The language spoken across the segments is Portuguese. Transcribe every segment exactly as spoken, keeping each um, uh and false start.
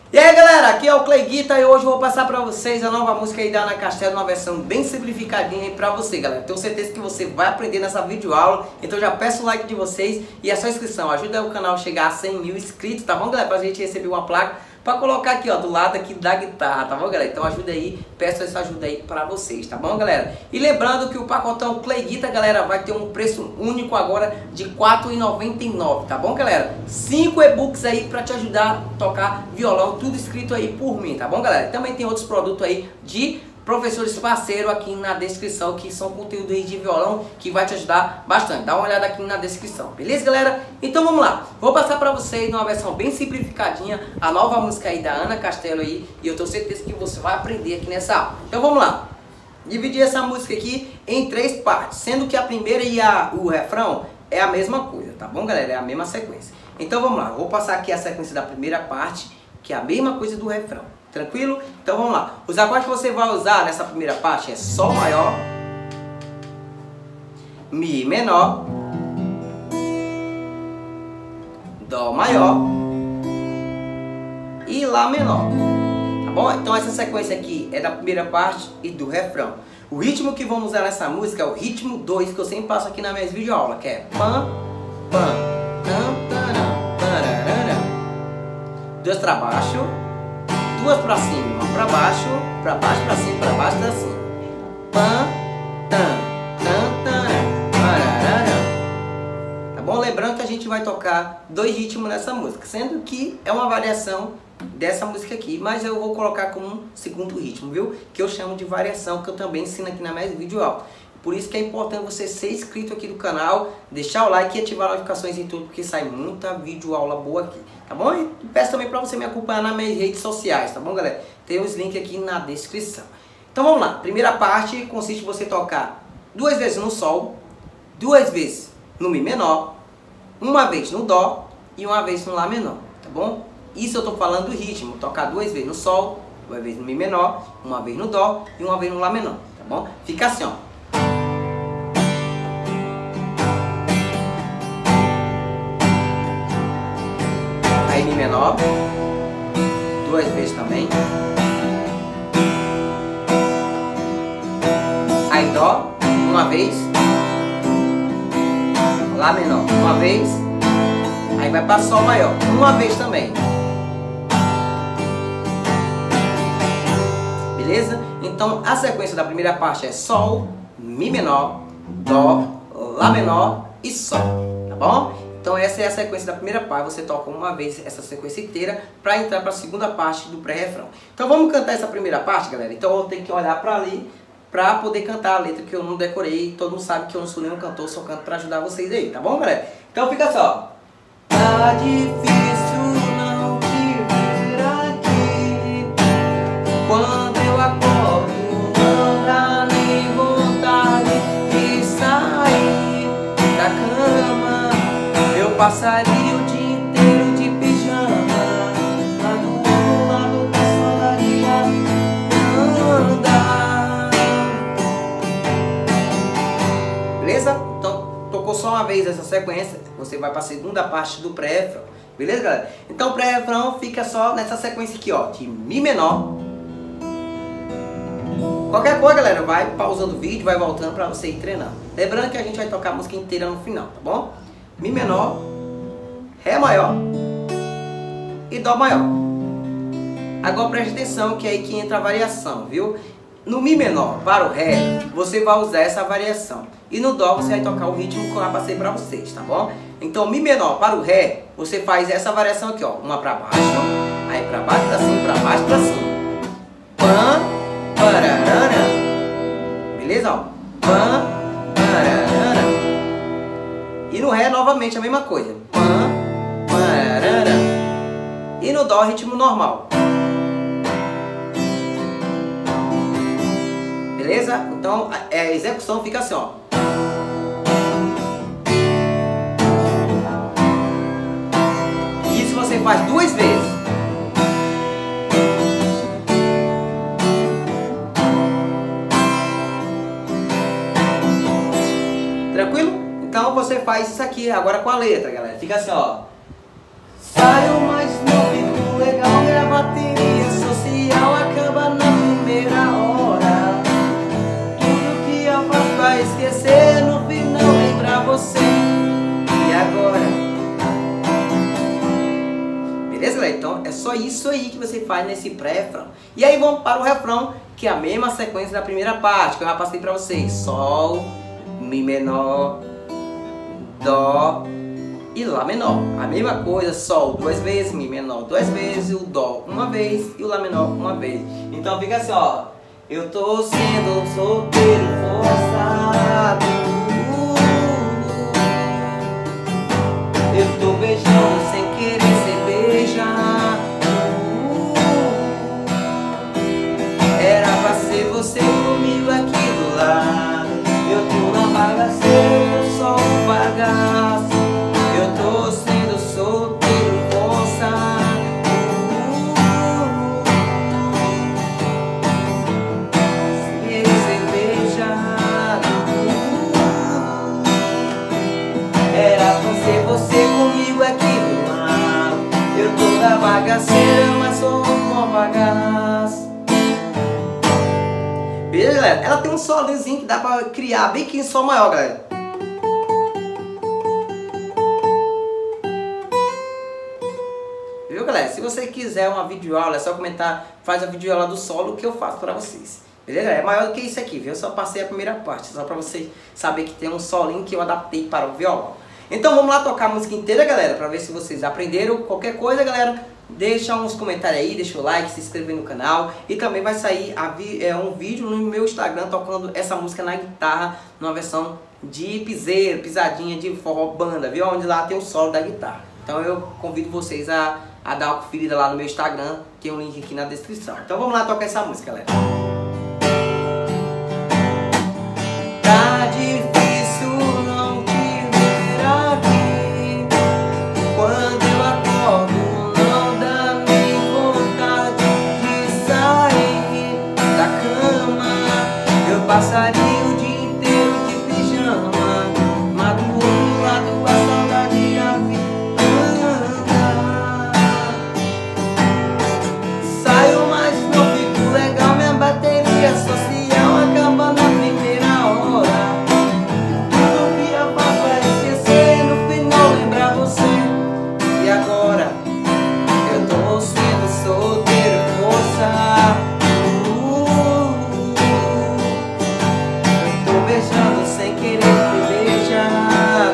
E aí galera, aqui é o Clay Guitar e hoje eu vou passar pra vocês a nova música aí da Ana Castelo, uma versão bem simplificadinha aí pra você, galera. Tenho certeza que você vai aprender nessa videoaula, então já peço o like de vocês e a sua inscrição. Ajuda o canal a chegar a cem mil inscritos, tá bom, galera? Pra gente receber uma placa pra colocar aqui, ó, do lado aqui da guitarra, tá bom, galera? Então ajuda aí, peço essa ajuda aí pra vocês, tá bom, galera? E lembrando que o pacotão Clay Guitar, galera, vai ter um preço único agora de quatro reais e noventa e nove centavos, tá bom, galera? cinco e-books aí pra te ajudar a tocar violão, tudo escrito aí por mim, tá bom, galera? Também tem outros produtos aí de professores parceiros aqui na descrição, que são conteúdos aí de violão que vai te ajudar bastante. Dá uma olhada aqui na descrição, beleza, galera? Então vamos lá, vou passar pra vocês numa versão bem simplificadinha a nova música aí da Ana Castelo aí, e eu tenho certeza que você vai aprender aqui nessa aula. Então vamos lá, dividir essa música aqui em três partes, sendo que a primeira e a, o refrão é a mesma coisa, tá bom, galera? É a mesma sequência. Então vamos lá, vou passar aqui a sequência da primeira parte, que é a mesma coisa do refrão. Tranquilo? Então vamos lá. Os acordes que você vai usar nessa primeira parte é Sol maior, Mi menor, Dó maior e Lá menor. Tá bom? Então essa sequência aqui é da primeira parte e do refrão. O ritmo que vamos usar nessa música é o ritmo dois, que eu sempre passo aqui nas minhas videoaulas, que é Pam, Pam, Tam, Taram, Tararara. Dois para baixo, duas pra cima, uma pra baixo, pra baixo, pra cima, pra baixo, pra cima. Pam, tam, tam, taram, pararara. Tá bom? Lembrando que a gente vai tocar dois ritmos nessa música, sendo que é uma variação dessa música aqui, mas eu vou colocar como um segundo ritmo, viu? Que eu chamo de variação, que eu também ensino aqui na minha videoaula. Por isso que é importante você ser inscrito aqui no canal, deixar o like e ativar notificações em tudo, porque sai muita videoaula boa aqui, tá bom? E peço também para você me acompanhar nas minhas redes sociais, tá bom, galera? Tem os links aqui na descrição. Então vamos lá, primeira parte consiste em você tocar duas vezes no Sol, duas vezes no Mi menor, uma vez no Dó e uma vez no Lá menor, tá bom? Isso eu tô falando do ritmo, tocar duas vezes no Sol, duas vezes no Mi menor, uma vez no Dó e uma vez no Lá menor, tá bom? Fica assim, ó. Aí Mi menor, duas vezes também. Aí Dó, uma vez. Lá menor, uma vez. Aí vai para Sol maior, uma vez também. Beleza? Então a sequência da primeira parte é Sol, Mi menor, Dó, Lá menor e Sol, tá bom? Então essa é a sequência da primeira parte, você toca uma vez essa sequência inteira para entrar para a segunda parte do pré-refrão. Então vamos cantar essa primeira parte, galera? Então eu tenho que olhar para ali para poder cantar a letra, que eu não decorei. Todo mundo sabe que eu não sou nenhum cantor, só canto para ajudar vocês aí, tá bom, galera? Então fica só. Tá difícil não te ver aqui, quando eu acordo não dá nem vontade de sair da cama. Eu passaria o dia inteiro de pijama, lá do outro lado da salaria andar. Beleza? Então tocou só uma vez essa sequência, você vai para a segunda parte do pré-refrão. Beleza, galera? Então o pré-refrão fica só nessa sequência aqui, ó, de Mi menor. Qualquer coisa, galera, vai pausando o vídeo, vai voltando para você ir treinando. Lembrando que a gente vai tocar a música inteira no final, tá bom? Mi menor, Ré maior e Dó maior. Agora preste atenção que é aí que entra a variação, viu? No Mi menor para o Ré, você vai usar essa variação. E no Dó você vai tocar o ritmo que eu já passei para vocês, tá bom? Então Mi menor para o Ré, você faz essa variação aqui, ó. Uma para baixo, aí para baixo, para cima, para baixo, para cima. Pam, pararara. Beleza, ó? Pam, pararara. E no Ré novamente a mesma coisa. Pam, pararara. E no Dó ritmo normal. Beleza? Então a execução fica assim, ó. E isso você faz duas vezes. Tranquilo? Então você faz isso aqui agora com a letra, galera. Fica assim, ó. Saio, mas não fico legal, gravatinha. só isso aí que você faz nesse pré-refrão. E aí vamos para o refrão, que é a mesma sequência da primeira parte, que eu já passei pra vocês. Sol, Mi menor, Dó e Lá menor. A mesma coisa, Sol duas vezes, Mi menor duas vezes, o Dó uma vez e o Lá menor uma vez. Então fica assim, ó. Eu tô sendo solteiro forçado, eu tô beijando sem querer ser beijar. Era pra ser você comigo aqui do lado. Eu tô na bagaceira, eu só um bagaço. Eu tô sendo solteiro forçado, sem querer ser beijado. Era pra ser você comigo aqui do lado. Eu tô na bagaceira, mas sou um bagaço. Beleza, galera? Ela tem um solozinho que dá pra criar bem que em sol maior, galera. Viu, galera? Se você quiser uma videoaula, é só comentar, faz a videoaula do solo que eu faço pra vocês. Beleza? É maior do que isso aqui, viu? Eu só passei a primeira parte, só pra você saber que tem um solinho que eu adaptei para o violão. Então vamos lá tocar a música inteira, galera, pra ver se vocês aprenderam. Qualquer coisa, galera, deixa uns comentários aí, deixa o like, se inscreve no canal. E também vai sair a vi é, um vídeo no meu Instagram tocando essa música na guitarra, numa versão de piseiro, pisadinha de forró banda, viu? Onde lá tem o solo da guitarra. Então eu convido vocês a, a dar uma conferida lá no meu Instagram, tem um link aqui na descrição. Então vamos lá tocar essa música, galera. Tá difícil não te ver aqui. Quando eu acordo não dá nem vontade de sair da cama. Eu passaria o dia inteiro de pijama, mas do outro lado a saudade havia. Saio, mas não fico legal, minha bateria social acaba na primeira hora. Tudo que eu faço é esquecer, no final lembrar você. E agora? Eu tô sendo solteiro forçado. Eu tô beijando sem querer te beijar.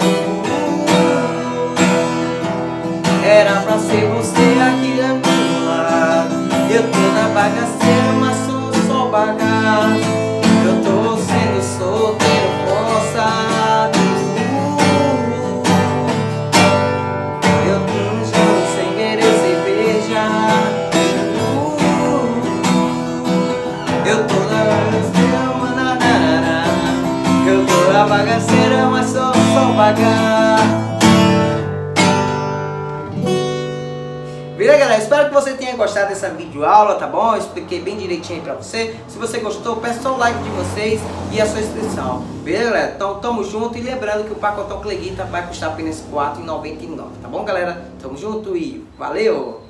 Era pra ser você aqui a meu lado. Eu tô na bagaceira, mas sou só bagaço. Eu tô sendo solteiro forçado. Eu tô beijando sem querer se beijar. Eu tô na bagaceira, mananana. Eu tô na bagaceira, mas sou só bagaço. Beleza, galera? Espero que você tenha gostado dessa videoaula, tá bom? Eu expliquei bem direitinho aí pra você. Se você gostou, peço só o like de vocês e a sua inscrição. Beleza, galera? Então, tamo junto. E lembrando que o pacotão Cleguita vai custar apenas quatro reais e noventa e nove centavos, tá bom, galera? Tamo junto e valeu!